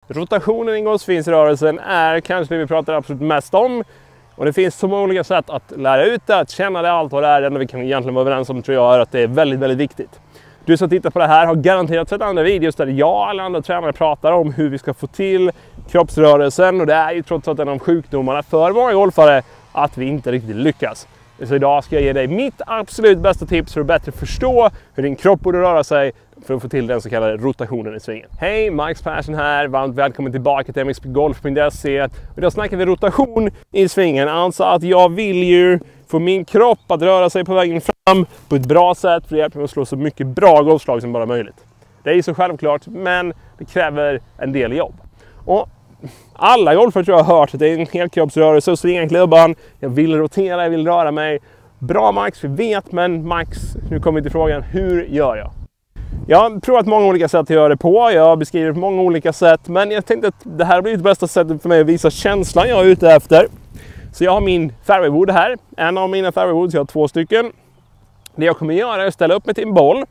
Rotationen i golfsvinsrörelsen är kanske det vi pratar absolut mest om. Och det finns så många olika sätt att lära ut det, att känna det, allt vad det är. Det enda vi kan egentligen vara överens om, tror jag, är att det är väldigt, väldigt viktigt. Du som tittar på det här har garanterat sett andra videos där jag eller andra tränare pratar om hur vi ska få till kroppsrörelsen. Och det är ju trots allt en av sjukdomarna för många golfare att vi inte riktigt lyckas. Så idag ska jag ge dig mitt absolut bästa tips för att bättre förstå hur din kropp borde röra sig för att få till den så kallade rotationen i svingen. Hej, Max Persson här. Varmt välkommen tillbaka till mxpgolf.se. Idag snackar vi rotation i svingen. Alltså att jag vill ju få min kropp att röra sig på vägen fram på ett bra sätt för att hjälpa mig att slå så mycket bra golfslag som bara möjligt. Det är ju så självklart, men det kräver en del jobb. Och alla golfare tror jag har hört att det är en helkroppsrörelse och svinga klubban. Jag vill rotera, jag vill röra mig. Bra Max, vi vet, men Max, nu kommer vi till frågan, hur gör jag? Jag har provat många olika sätt att göra det på. Jag beskriver på många olika sätt, men jag tänkte att det här blir det bästa sättet för mig att visa känslan jag är ute efter. Så jag har min fairwaywood här. En av mina fairwaywoods, jag har 2 stycken. Det jag kommer göra är att ställa upp mig till en boll.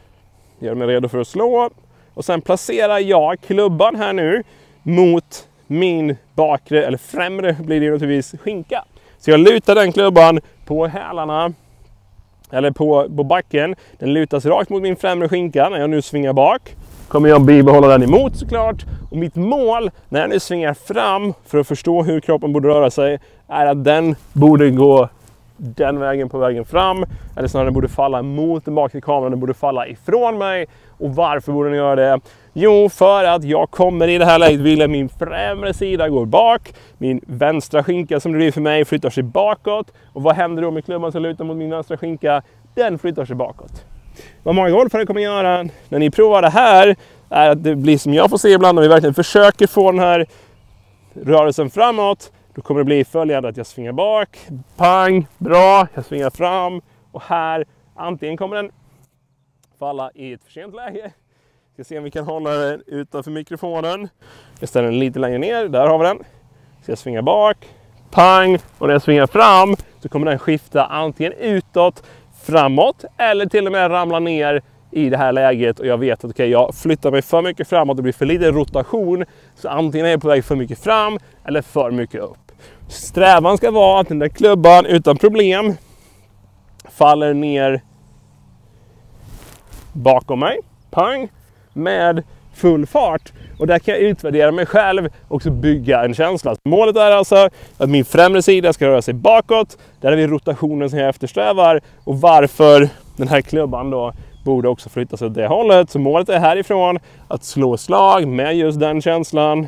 Gör mig redo för att slå. Och sen placerar jag klubban här nu mot min bakre, eller främre blir det naturligtvis, skinka. Så jag lutar den klubban på hälarna, eller på backen. Den lutas rakt mot min främre skinka. När jag nu svingar bak kommer jag bibehålla den emot såklart. Och mitt mål när jag nu svingar fram för att förstå hur kroppen borde röra sig är att den borde gå den vägen på vägen fram. Eller snarare den borde falla mot den bakre kameran, den borde falla ifrån mig. Och varför borde den göra det? Jo, för att jag kommer i det här läget vilja min främre sida går bak. Min vänstra skinka som det blir för mig flyttar sig bakåt. Och vad händer då med klubban som lutar mot min vänstra skinka? Den flyttar sig bakåt. Vad många golfare kommer göra när ni provar det här är att det blir som jag får se ibland när vi verkligen försöker få den här rörelsen framåt. Då kommer det bli följande att jag svingar bak, pang, bra, jag svingar fram och här antingen kommer den falla i ett för sent läge. Vi ska se om vi kan hålla den utanför mikrofonen. Jag ställer den lite längre ner, där har vi den. Så jag svingar bak, pang, och när jag svingar fram så kommer den skifta antingen utåt, framåt eller till och med ramla ner i det här läget och jag vet att jag flyttar mig för mycket framåt, det blir för lite rotation, så antingen är jag på väg för mycket fram eller för mycket upp. Strävan ska vara att den där klubban utan problem faller ner bakom mig, pang, med full fart. Och där kan jag utvärdera mig själv och också bygga en känsla. Målet är alltså att min främre sida ska röra sig bakåt. Där är vi rotationen som jag eftersträvar. Och varför den här klubban då borde också flytta sig åt det hållet. Så målet är härifrån att slå slag med just den känslan.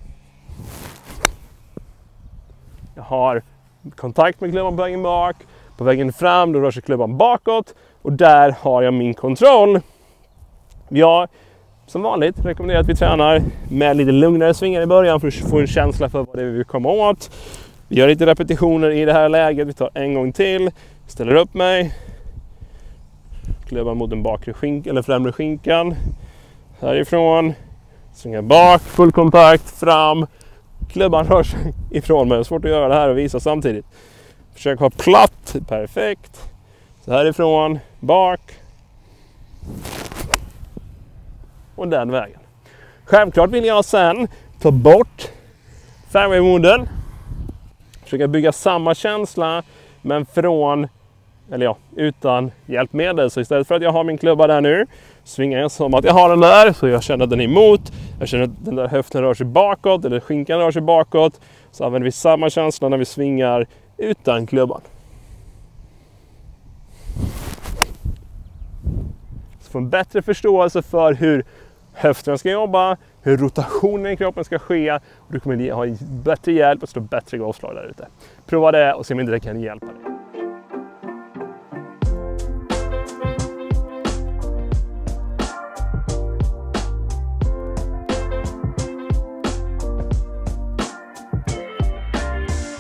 Jag har kontakt med klubban på vägen bak. På vägen fram då rör sig klubban bakåt. Och där har jag min kontroll. Jag som vanligt rekommenderar att vi tränar med lite lugnare svingar i början för att få en känsla för vad det är vi vill komma åt. Vi gör lite repetitioner i det här läget. Vi tar en gång till. Ställer upp mig. Klubban mot den bakre skinkan eller främre skinkan. Härifrån. Svingar bak. Full kontakt. Fram. Klubban rör sig ifrån mig. Det är svårt att göra det här och visa samtidigt. Försök ha platt. Perfekt. Så härifrån. Bak. Och den vägen. Självklart vill jag sen ta bort fairwaywooden. Försöka bygga samma känsla men från, eller ja, utan hjälpmedel. Så istället för att jag har min klubba där nu svingar jag som att jag har den där. Så jag känner att den är emot. Jag känner att den där höften rör sig bakåt eller skinkan rör sig bakåt. Så använder vi samma känsla när vi svingar utan klubban. Få en bättre förståelse för hur höften ska jobba, hur rotationen i kroppen ska ske och du kommer ha bättre hjälp och slå bättre golfslag där ute. Prova det och se om inte det kan hjälpa dig.